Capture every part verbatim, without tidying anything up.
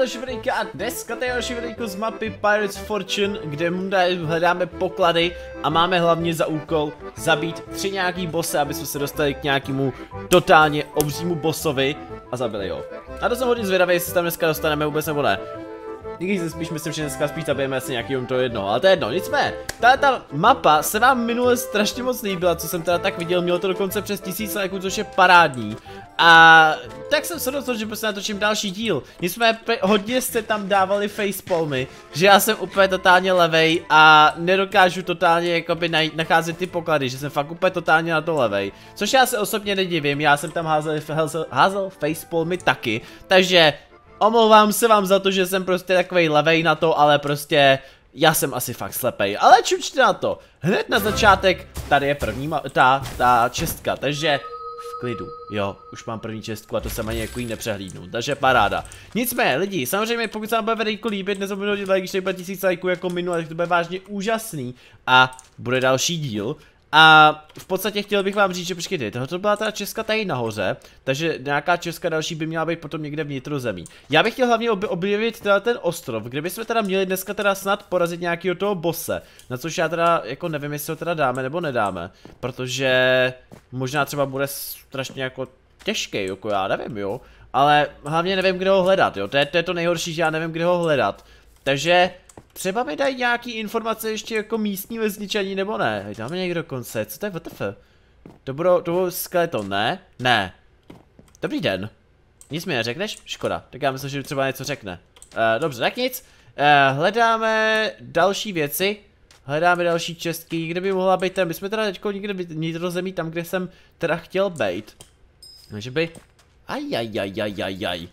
další videjka a dneska to je další videjko z mapy Pirates Fortune, kde hledáme poklady a máme hlavně za úkol zabít tři nějaký bossy, aby jsme se dostali k nějakému totálně obřímu bossovi a zabili ho. A to jsem hodně zvědavý, jestli se tam dneska dostaneme vůbec nebo ne. Když si spíš myslím, že dneska spíš zabijeme asi nějaký to jedno, ale to je jedno, nicméně. Tahle ta mapa se vám minule strašně moc líbila, co jsem teda tak viděl, mělo to dokonce přes tisíc lajků, což je parádní. A tak jsem se rozhodl, že prostě natočím další díl. Nicméně hodně jste tam dávali facepalmy, že já jsem úplně totálně levej a nedokážu totálně jakoby najít, nacházet ty poklady, že jsem fakt úplně totálně na to levej. Což já se osobně nedivím, já jsem tam házel, házel, házel facepalmy taky, takže omlouvám se vám za to, že jsem prostě takovej levej na to, ale prostě já jsem asi fakt slepej. Ale čučte na to, hned na začátek tady je první ta, ta čestka, takže v klidu, jo, už mám první čestku a to jsem ani jako jí nepřehlídnu, takže paráda. Nicméně lidi, samozřejmě pokud se vám bude videjko líbit, nezapomeňte like, když tady bude tisíc lajků jako minule, tak to bude vážně úžasný a bude další díl. A v podstatě chtěl bych vám říct, že počkejte, tohle byla ta česka tady nahoře, takže nějaká česka další by měla být potom někde vnitrozemí. Já bych chtěl hlavně ob objevit teda ten ostrov, kde bychom teda měli dneska teda snad porazit nějakého toho bosse, na což já teda jako nevím, jestli ho teda dáme nebo nedáme, protože možná třeba bude strašně jako těžký, jako já nevím, jo, ale hlavně nevím, kde ho hledat, jo, to je to, je to nejhorší, že já nevím, kde ho hledat, takže třeba mi dají nějaký informace ještě jako místní vesničaní nebo ne. Hej, dáme někdo konce, co to je W T F? To budou, to budou skeleton, ne? Ne. Dobrý den. Nic mi neřekneš? Škoda, tak já myslím, že třeba něco řekne. Uh, dobře, tak nic. Uh, hledáme další věci. Hledáme další čestky, kde by mohla být ten, my jsme teda teďko někde vnitrozemí tam, kde jsem teda chtěl být. Takže by... Ajajajajajaj.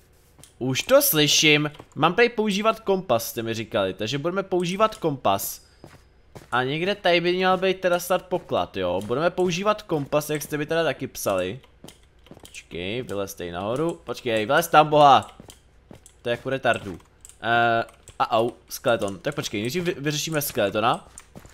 Už to slyším, mám tady používat kompas, jste mi říkali, takže budeme používat kompas. A někde tady by měl být teda snad poklad, jo, budeme používat kompas, jak jste mi teda taky psali. Počkej, vylez tady nahoru, počkej, vylez tam, boha. To je jako retardů. Uh, a au, skeleton, tak počkej, nejdřív vy, vyřešíme skeletona.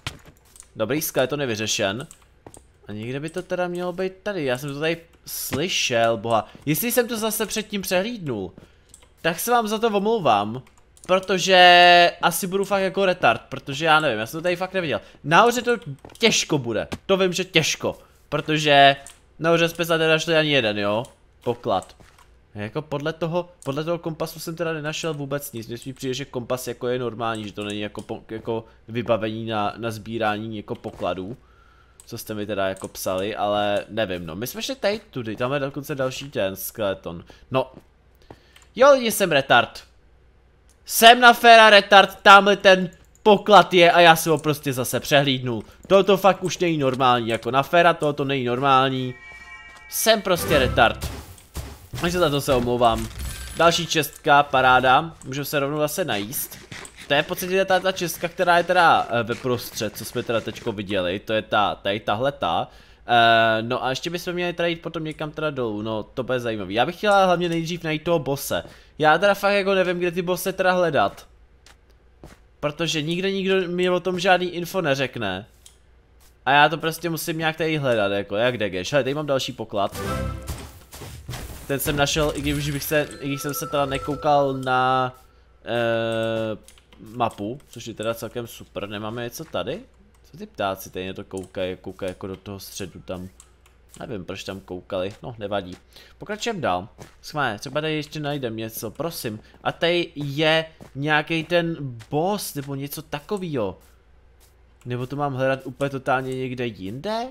Dobrý, skeleton je vyřešen. A někde by to teda mělo být tady, já jsem to tady slyšel, boha. Jestli jsem to zase předtím přehlídnul, tak se vám za to omlouvám, protože asi budu fakt jako retard, protože já nevím, já jsem to tady fakt neviděl. Nahoře to těžko bude, to vím, že těžko, protože nahoře jsme se nenašli ani jeden, jo, poklad. Jako podle toho, podle toho kompasu jsem teda nenašel vůbec nic, mně mi přijde, že kompas jako je normální, že to není jako, po, jako vybavení na, na sbírání jako pokladů. Co jste mi teda jako psali, ale nevím, no, my jsme šli tady tudy, tam je dokonce další ten skeleton, no. Jo, lidi, jsem retard. Jsem na Fera retard, tamhle ten poklad je a já si ho prostě zase přehlídnul. Toto fakt už není normální, jako na Fera tohoto není normální. Jsem prostě retard. Takže za to se omlouvám. Další čestka, paráda, můžu se rovnou zase najíst. To je v podstatě ta, ta čestka, která je teda ve prostřed, co jsme teda teďko viděli, to je ta, tady tahle ta. Uh, no a ještě bychom měli teda jít potom někam teda dolů, no to bude zajímavý. Já bych chtěla hlavně nejdřív najít toho bosse. Já teda fakt jako nevím, kde ty bosse teda hledat. Protože nikde nikdo mi o tom žádný info neřekne. A já to prostě musím nějak tady hledat, jako jak degeš. Hele, tady mám další poklad. Ten jsem našel, i když bych se, i když jsem se teda nekoukal na uh, mapu, což je teda celkem super. Nemáme něco tady? Co ty ptáci tady na to koukají, koukají jako do toho středu tam. Nevím, proč tam koukali, no nevadí. Pokračujeme dál. Schválně, třeba tady ještě najdem něco, prosím. A tady je nějaký ten boss, nebo něco takovýho. Nebo to mám hledat úplně totálně někde jinde?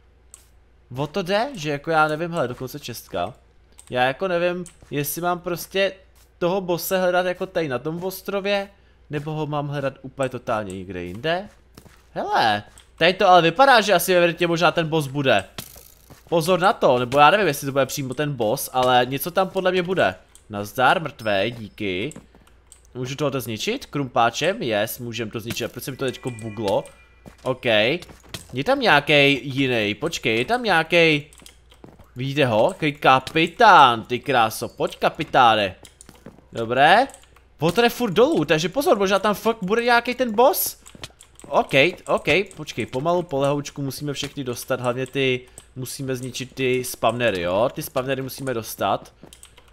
O to jde, že jako já nevím, hele, dokonce čestka. Já jako nevím, jestli mám prostě toho bosse hledat jako tady na tom ostrově, nebo ho mám hledat úplně totálně někde jinde. Hele, tady to ale vypadá, že asi ve větě možná ten boss bude. Pozor na to, nebo já nevím, jestli to bude přímo ten boss, ale něco tam podle mě bude. Nazdar, mrtvé, díky. Můžu tohoto zničit? Krumpáčem? Yes, můžem to zničit. Proč se mi to teďko buglo? OK. Je tam nějaký jiný, počkej, je tam nějaký. Vidíte ho? Kapitán, ty kráso, pojď kapitáne. Dobré. Water je furt dolů, takže pozor, možná tam fakt bude nějaký ten boss. OK, OK, počkej, pomalu po lehoučku musíme všechny dostat, hlavně ty, musíme zničit ty spawnery, jo, ty spawnery musíme dostat.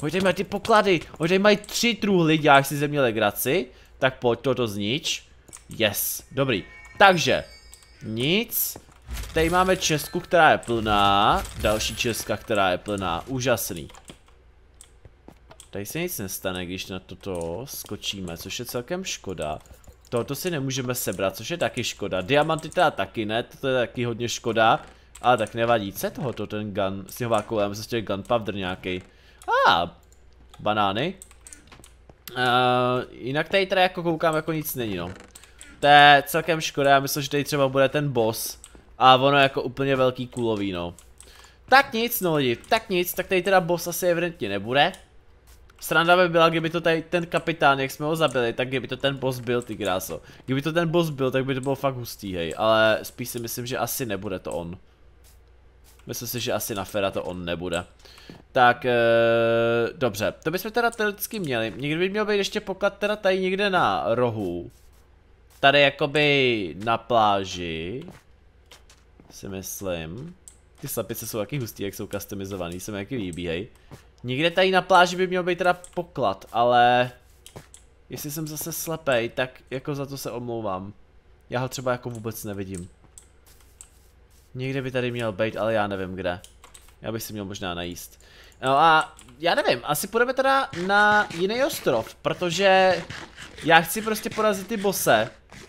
Oni tady mají ty poklady, oni tady mají tři truhly, děláš si ze mě legraci. Tak pojď toto znič. Yes, dobrý. Takže, nic. Tady máme čestku, která je plná. Další čestka, která je plná. Úžasný. Tady se nic nestane, když na toto skočíme, což je celkem škoda. Tohoto si nemůžeme sebrat, což je taky škoda. Diamanty teda taky ne, to je taky hodně škoda. Ale tak nevadí, co je tohoto, ten gun, sněhová koule, já myslím, že je gunpowder nějaký. A ah, banány. Uh, jinak tady teda jako koukám, jako nic není, no. To je celkem škoda, já myslím, že tady třeba bude ten boss. A ono jako úplně velký kulový, no. Tak nic, no lidi, tak nic, tak tady teda boss asi evidentně nebude. Sranda by byla, kdyby to tady ten kapitán, jak jsme ho zabili, tak kdyby to ten boss byl, ty kráso. Kdyby to ten boss byl, tak by to bylo fakt hustý, hej, ale spíš si myslím, že asi nebude to on. Myslím si, že asi na Fera to on nebude. Tak, ee, dobře, to bychom teda teoreticky měli. Někdy by měl být ještě poklad teda tady někde na rohu. Tady jakoby na pláži. Si myslím. Ty slepice jsou taky hustý, jak jsou customizovaný, se mi taky líbí, hej. Někde tady na pláži by měl být teda poklad, ale... Jestli jsem zase slepej, tak jako za to se omlouvám. Já ho třeba jako vůbec nevidím. Někde by tady měl být, ale já nevím kde. Já bych si měl možná najíst. No a já nevím, asi půjdeme teda na jiný ostrov, protože já chci prostě porazit ty bose.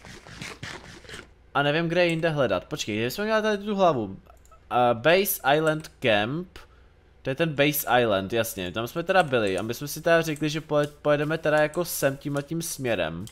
A nevím, kde jinde hledat. Počkej, kde jsme měli tady tu hlavu? Uh, Base Island Camp. To je ten Base Island, jasně, tam jsme teda byli a my jsme si teda řekli, že pojedeme teda jako sem tím a tím směrem.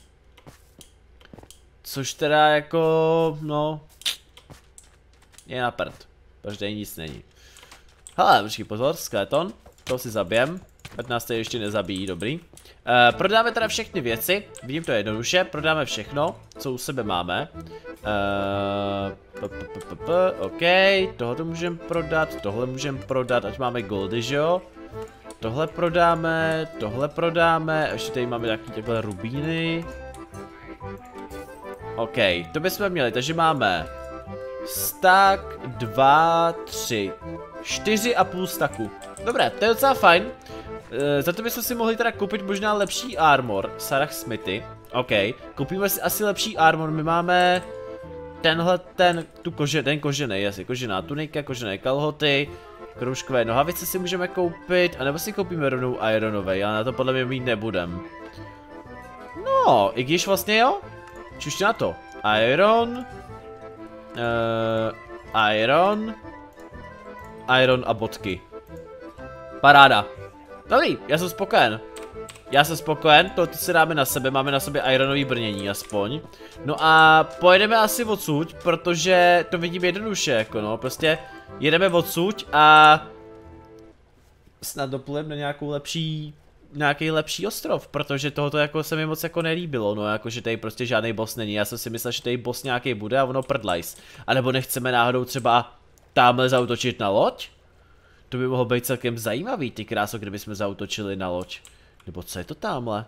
Což teda jako, no, je na prd, protože tady nic není. Hele, počkej, pozor, skeleton, toho si zabijem, ať nás tady ještě nezabíjí, dobrý. Uh, prodáme teda všechny věci, vidím to jednoduše, prodáme všechno, co u sebe máme. Uh, p, p, p, p, p, OK, tohle můžeme prodat, tohle můžeme prodat, ať máme goldy, že jo? Tohle prodáme, tohle prodáme, ještě tady máme nějaký takhle rubíny. OK, to bychom měli, takže máme stack, dva, tři, čtyři a půl stacku. Dobré, to je docela fajn. E, za to bychom si mohli teda koupit možná lepší armor, Sarah Smithy. OK, koupíme si asi lepší armor, my máme tenhle, ten, tu kože, ten kožený, jasně, kožená tunika, kožené kalhoty, kroužkové nohavice si můžeme koupit, anebo si koupíme rovnou ironové, já na to podle mě mít nebudem. No, i když vlastně jo, čuště na to, iron, uh, iron, iron a bodky. Paráda. Dobrý, já jsem spokojen. Já jsem spokojen, to si dáme na sebe, máme na sobě ironový brnění aspoň. No a pojedeme asi odsud, protože to vidím jednoduše, jako no, prostě jedeme odsud a snad doplujeme na nějakou lepší, nějaký lepší ostrov, protože tohoto jako se mi moc jako nelíbilo, no jako že tady prostě žádný boss není, já jsem si myslel, že tady boss nějaký bude a ono prdlajs. A nebo nechceme náhodou třeba tamhle zaútočit na loď? To by mohlo být celkem zajímavý, ty kráso, kdybychom zaútočili na loď. Nebo co je to tamhle?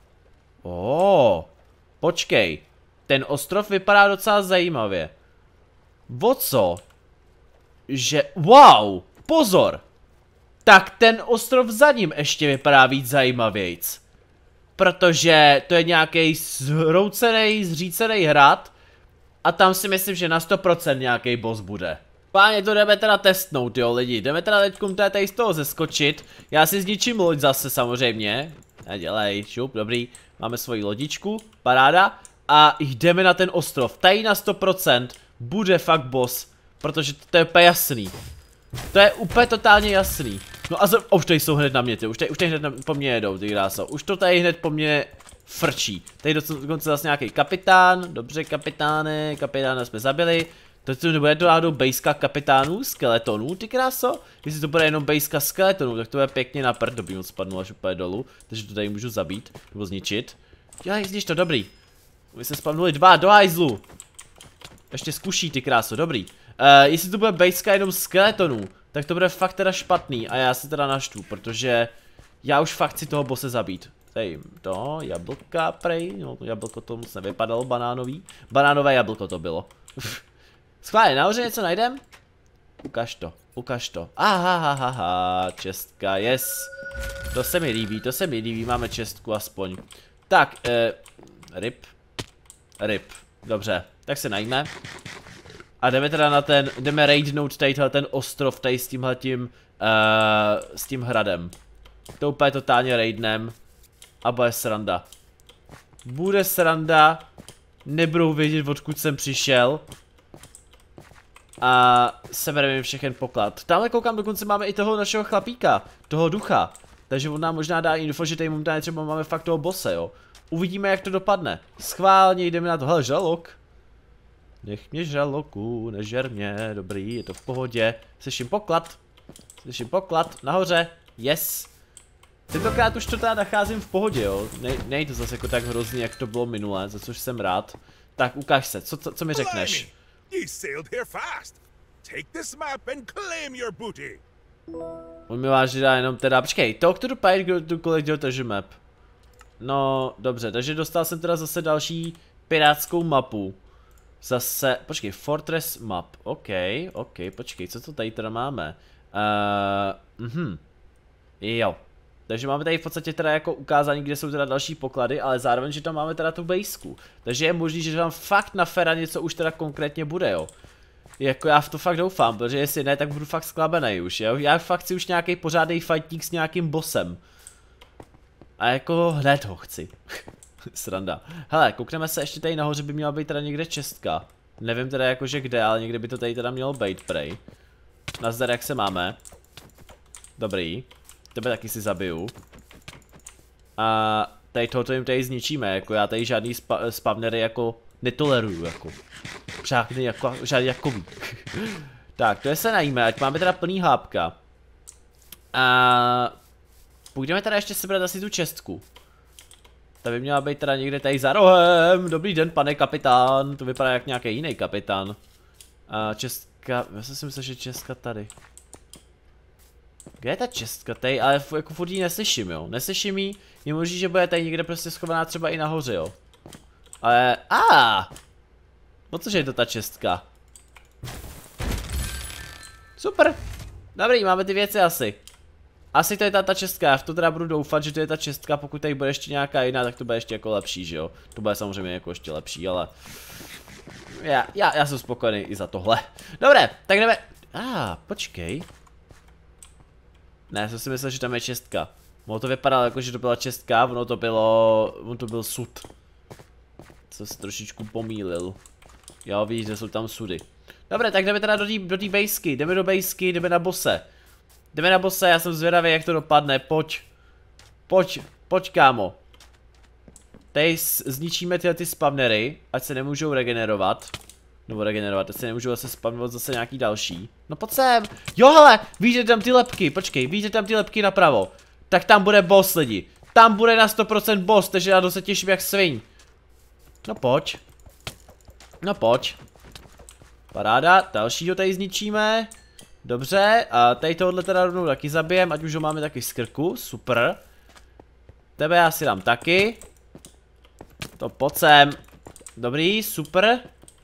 Oh, počkej. Ten ostrov vypadá docela zajímavě. O co? Že, wow, pozor. Tak ten ostrov za ním ještě vypadá víc zajímavějc. Protože to je nějaký zhroucený, zřícený hrad. A tam si myslím, že na sto procent nějaký boss bude. Páně, to jdeme teda testnout, jo lidi, jdeme teda teďkom tady z toho zeskočit. Já si zničím loď zase samozřejmě. Nedělej, šup, dobrý. Máme svoji lodičku, paráda. A jdeme na ten ostrov, tady na sto procent bude fakt boss. Protože to je úplně jasný. To je úplně totálně jasný. No a z... oh, už tady jsou hned na mě, ty, už tady, už tady hned na... po mně jedou, ty kráso. Už to tady hned po mně frčí. Tady dokonce zase nějaký kapitán, dobře kapitáne, kapitána jsme zabili. To nebude to náhodou bejska kapitánů, skeletonů, ty kráso? Jestli to bude jenom bejska skeletonů, tak to bude pěkně na prd, dobře moc spadnu až úplně dolů. Takže to tady můžu zabít, nebo zničit. Dělej, znič to, dobrý. My se spadnuli dva, do hajzlu. Ještě zkuší, ty kráso, dobrý. Uh, jestli to bude bejska jenom skeletonů, tak to bude fakt teda špatný a já se teda naštvu, protože já už fakt chci toho bose zabít. Tady to, jablka prej, no to jablko to moc nevypadalo, banánový. Banánové jablko to bylo. Schválně, nahoře něco najdem? Ukaž to, ukaž to. Aha, ha, ha, ha, čestka, yes. To se mi líbí, to se mi líbí, máme čestku aspoň. Tak, eh, ryb. Ryb, dobře, tak se najíme. A jdeme teda na ten, jdeme raidnout tady ten ostrov tady s tímhletím, uh, s tím hradem. To úplně totálně raidnem. A bude sranda. Bude sranda. Nebudou vědět, odkud jsem přišel. A sebereme všechen poklad. Tamhle koukám, dokonce máme i toho našeho chlapíka. Toho ducha. Takže on nám možná dá info, že tady momentálně třeba máme fakt toho bosse, jo. Uvidíme, jak to dopadne. Schválně jdeme na to. Hele, žralok. Nech mě žraloku, nežer mě, dobrý, je to v pohodě. Slyším poklad. Slyším poklad, nahoře, yes. Tentokrát už to teda nacházím v pohodě, jo. Ne, nejde to zase jako tak hrozný, jak to bylo minule, za což jsem rád. Tak ukáž se, co, co, co mi řekneš? On mi váží dá jenom teda, počkej, talk to the pirate to collect your treasure map. No, dobře, takže dostal jsem teda zase další pirátskou mapu. Zase, počkej, Fortress map, ok, ok, počkej, co to tady teda máme? Uh, mhm, jo. Takže máme tady v podstatě teda jako ukázání, kde jsou teda další poklady, ale zároveň, že tam máme teda tu bejsku. Takže je možný, že tam fakt na Fera něco už teda konkrétně bude, jo. Jako já v to fakt doufám, protože jestli ne, tak budu fakt sklabený už, jo. Já fakt chci už nějaký pořádný fightník s nějakým bossem. A jako hned ho chci. Sranda. Hele, koukneme se, ještě tady nahoře by měla být teda někde čestka. Nevím teda jakože kde, ale někde by to tady teda mělo být, prej. Nazdar, jak se máme. Dobrý. Tebe taky si zabiju. A tady tohoto jim tady zničíme, jako já tady žádný spa spawnery jako netoleruju, jako. Žádný jako, žádný jakový. Tak, to je se najíme, ať máme teda plný hápka. A půjdeme teda ještě sebrat asi tu čestku. Ta by měla být teda někde tady za rohem. Dobrý den, pane kapitán. To vypadá jak nějaký jiný kapitán. A česka, já jsem si myslel, že česka tady. Kde je ta čestka tady? Ale jako furt ji neslyším, jo. Neslyším ji. Je možný, že bude tady někde prostě schovaná třeba i nahoře, jo. Ale, a, ah! No cože je to ta čestka? Super. Dobrý, máme ty věci asi. Asi to je ta, ta čestka, já v to teda budu doufat, že to je ta čestka, pokud tady bude ještě nějaká jiná, tak to bude ještě jako lepší, že jo. To bude samozřejmě jako ještě lepší, ale... Já, já, já jsem spokojený i za tohle. Dobré, tak jdeme... A, ah, počkej. Ne, já jsem si myslel, že tam je čestka. Ono to vypadalo jako, že to byla čestka, ono to bylo... Ono to byl sud. Co se trošičku pomýlil. Jo, víš, že jsou tam sudy. Dobré, tak jdeme teda do té do té bejsky, jdeme do bejsky, jdeme na bose. Jdeme na bose, já jsem zvědavý, jak to dopadne, pojď. Pojď, pojď kámo. Tady zničíme tyhle ty spawnery, ať se nemůžou regenerovat. Nebo regenerovat, ať se nemůžou zase spavnovat zase nějaký další. No pojď sem. Jo hele, vidíte tam ty lepky, počkej, vidíte tam ty lepky napravo. Tak tam bude boss lidi. Tam bude na sto procent boss, takže já se těším jak svin. No pojď. No pojď. Paráda, dalšího tady zničíme. Dobře, a tady tohle teda rovnou taky zabijem, ať už ho máme taky z krku, super. Tebe já si dám taky. To pojď sem. Dobrý, super.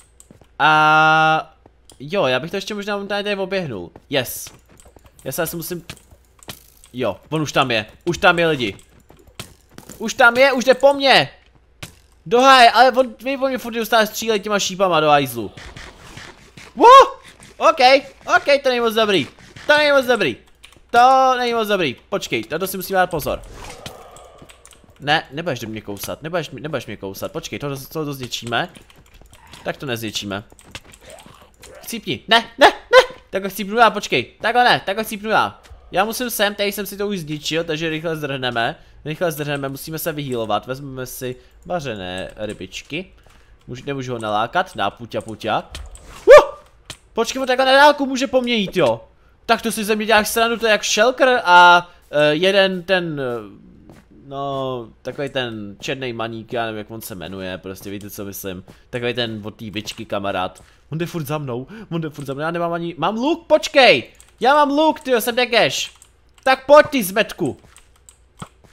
A jo, já bych to ještě možná tady oběhnul. Yes. Já se asi musím... Jo, on už tam je, už tam je lidi. Už tam je, už jde po mně. Dohaj, ale on, vy po mě furt neustále střílej těma šípama do hajzlu. Wow! OK, OK, to není moc dobrý. To není moc dobrý. To není moc dobrý. Počkej, to si musím dát pozor. Ne, nebudeš do mě kousat, nebudeš, nebudeš mě kousat. Počkej, to, to, to zničíme. Tak to nezničíme. Chcípni, ne, ne, ne. Tak ho chcípnu já, počkej. Takhle ne, tak ho chcípnu já. Já musím sem, tady jsem si to už zničil, takže rychle zdrhneme. Rychle zdrhneme, musíme se vyhýlovat. Vezmeme si vařené rybičky. Můž, nemůžu ho nalákat, na puťa puťa. Uh! Počkej, on takhle na dálku může po mně jít, jo. Tak to si ze mě děláš stranu, to je jak Shulker a uh, jeden ten... Uh, no, takový ten černý maník, já nevím, jak on se jmenuje, prostě víte, co myslím. Takový ten od té bičky kamarád. On jde furt za mnou, on jde furt za mnou, já nemám ani... Mám luk, počkej! Já mám luk, tyjo, jsem dekeš. Tak pojď ty zmetku.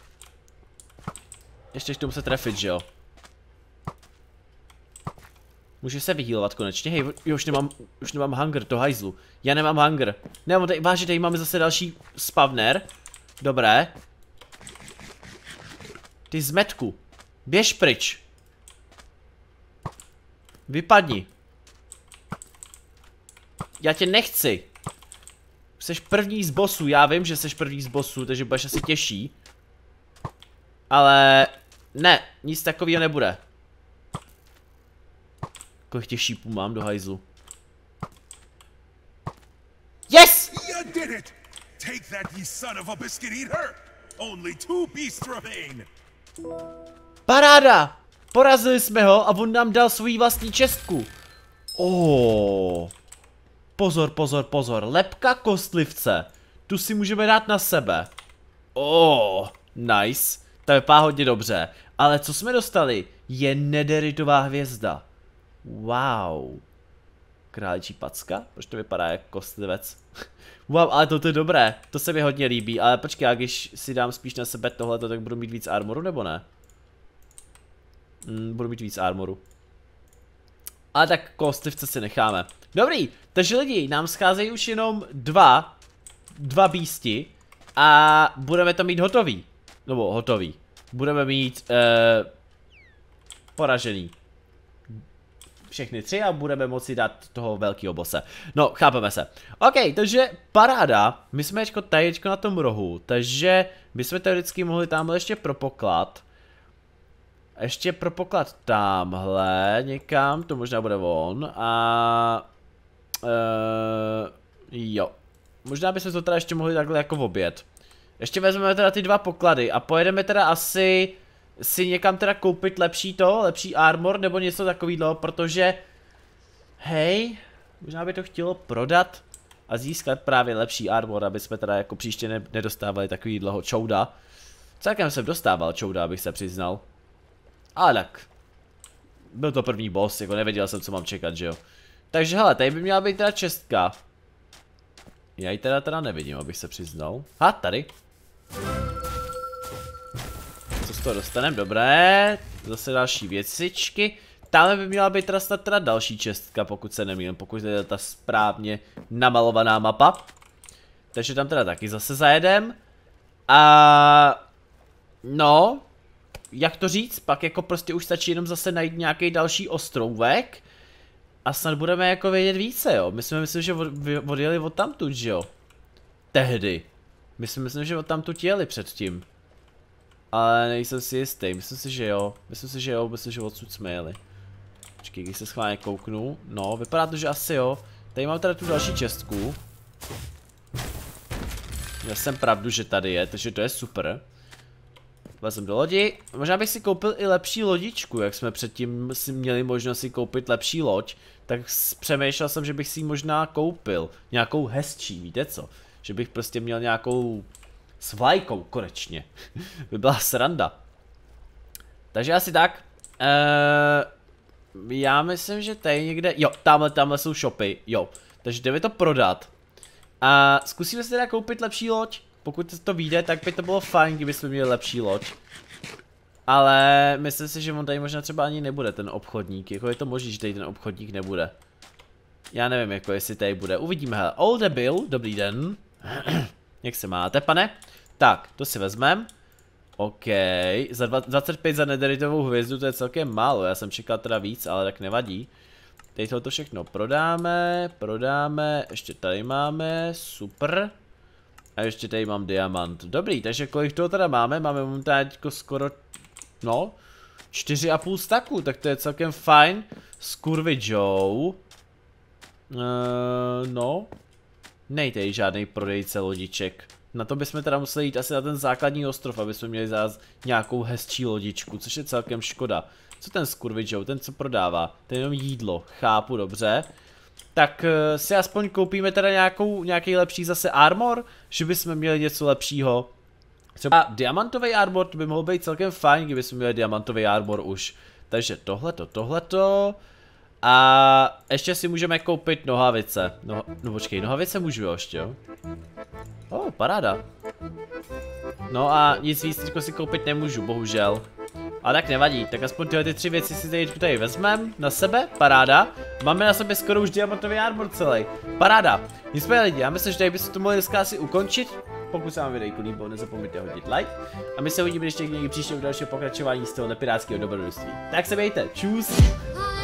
Ještě k tomu se trefit, že jo? Může se vyhýlovat konečně. Hej, jo, už nemám, už nemám hunger, to hajzlu. Já nemám hunger. Ne, tady, vážně, tady máme zase další spawner. Dobré. Ty zmetku. Běž pryč. Vypadni. Já tě nechci. Jseš první z bossů, já vím, že jsi první z bossů, takže budeš asi těžší. Ale ne, nic takového nebude. Kolik těch šípů mám do hajzlu? Yes! You did it! Take that, ye son of a biscuit eater! Only two beasts remain! Paráda! Porazili jsme ho a on nám dal svou vlastní čestku. Oh. Pozor, pozor, pozor. Lebka kostlivce. Tu si můžeme dát na sebe. Oh, nice. To vypadá hodně dobře. Ale co jsme dostali? Je nederitová hvězda. Wow. Králičí packa? Proč to vypadá jako kostlivec? Wow, ale to je dobré. To se mi hodně líbí. Ale počkej, a když si dám spíš na sebe tohleto, tak budu mít víc armoru, nebo ne? Hmm, budu mít víc armoru. Ale tak kostlivce si necháme. Dobrý, takže lidi, nám scházejí už jenom dva, dva beasti a budeme to mít hotový. Nebo hotový. Budeme mít uh, poražený. Všechny tři a budeme moci dát toho velkého bose. No, chápeme se. OK, takže paráda. My jsme teďko tady teďko na tom rohu, takže my jsme teoreticky mohli tamhle ještě pro poklad. Ještě pro poklad tamhle někam, to možná bude on a... Uh, jo. Možná bychom to teda ještě mohli takhle jako v oběd. Ještě vezmeme teda ty dva poklady a pojedeme teda asi si někam teda koupit lepší to, lepší armor nebo něco takového, protože... Hej, možná by to chtělo prodat a získat právě lepší armor, aby jsme teda jako příště ne nedostávali takový dlouho čouda. Celkem jsem dostával čouda, abych se přiznal. Ale tak. Byl to první boss, jako nevěděl jsem, co mám čekat, že jo. Takže hele, tady by měla být teda čestka. Já ji teda teda nevidím, abych se přiznal. Ha, tady. Co z toho dostaneme? Dobré. Zase další věcičky. Tamhle by měla být teda snad teda další čestka, pokud se nemýlím, pokud je ta správně namalovaná mapa. Takže tam teda taky zase zajedem. A... No... Jak to říct, pak jako prostě už stačí jenom zase najít nějaký další ostrovek. A snad budeme jako vědět více, jo. My jsme myslím, že od, odjeli od tamtud, že jo. Tehdy. My jsme myslím, že od tamtud jeli předtím. Ale nejsem si jistý, myslím si, že jo. Myslím si, že jo, myslím, že odsud jsme jeli. Počkej, když se schválně kouknu. No, vypadá to, že asi jo. Tady mám teda tu další čestku. Měl jsem pravdu, že tady je, takže to je super. Vezem do lodi. Možná bych si koupil i lepší lodičku, jak jsme předtím si měli možnost si koupit lepší loď. Tak přemýšlel jsem, že bych si ji možná koupil. Nějakou hezčí, víte co? Že bych prostě měl nějakou s vlajkou konečně. By byla sranda. Takže asi tak. Eee, já myslím, že tady někde... Jo, tamhle, tamhle jsou shopy. Jo. Takže jdeme to prodat. A zkusíme si teda koupit lepší loď. Pokud to vyjde, tak by to bylo fajn, kdybychom měli lepší loď. Ale myslím si, že on tady možná třeba ani nebude ten obchodník. Jako je to možné, že tady ten obchodník nebude. Já nevím, jako jestli tady bude. Uvidíme, hele. Old Bill, dobrý den. Jak se máte, pane? Tak, to si vezmem. OK, za dvacet pět za nederitovou hvězdu, to je celkem málo. Já jsem čekal teda víc, ale tak nevadí. Tady tohoto všechno prodáme, prodáme. Ještě tady máme, super. A ještě tady mám diamant. Dobrý, takže kolik toho teda máme? Máme momentálně skoro, no, čtyři a půl staku, tak to je celkem fajn. Skurvy Joe. Uh, no. Nejde žádný prodejce lodiček. Na to bychom teda museli jít asi na ten základní ostrov, aby jsme měli zás nějakou hezčí lodičku, což je celkem škoda. Co ten Skurvy Joe, ten co prodává? Ten jenom jídlo, chápu, dobře. Tak uh, si aspoň koupíme teda nějakou, nějaký lepší zase armor, že bychom měli něco lepšího. Třeba diamantový armor, to by mohl být celkem fajn, kdyby jsme měli diamantový armor už. Takže tohleto, tohleto. A ještě si můžeme koupit nohavice. No, no počkej, nohavice můžu jo, ještě jo. Oh, paráda. No a nic víc teďko si koupit nemůžu, bohužel. A tak nevadí, tak aspoň tyhle ty tři věci si tady, tady vezmeme na sebe, paráda. Máme na sobě skoro už diamantový armor celý, paráda. Nicméně lidi, já myslím, že tady bychom to mohli dneska asi ukončit. Pokud se vám videjku líbilo, nezapomeňte hodit like. A my se uvidíme ještě někdy příště v dalšího pokračování z toho nepirátského dobrodružství. Tak se mějte, čus!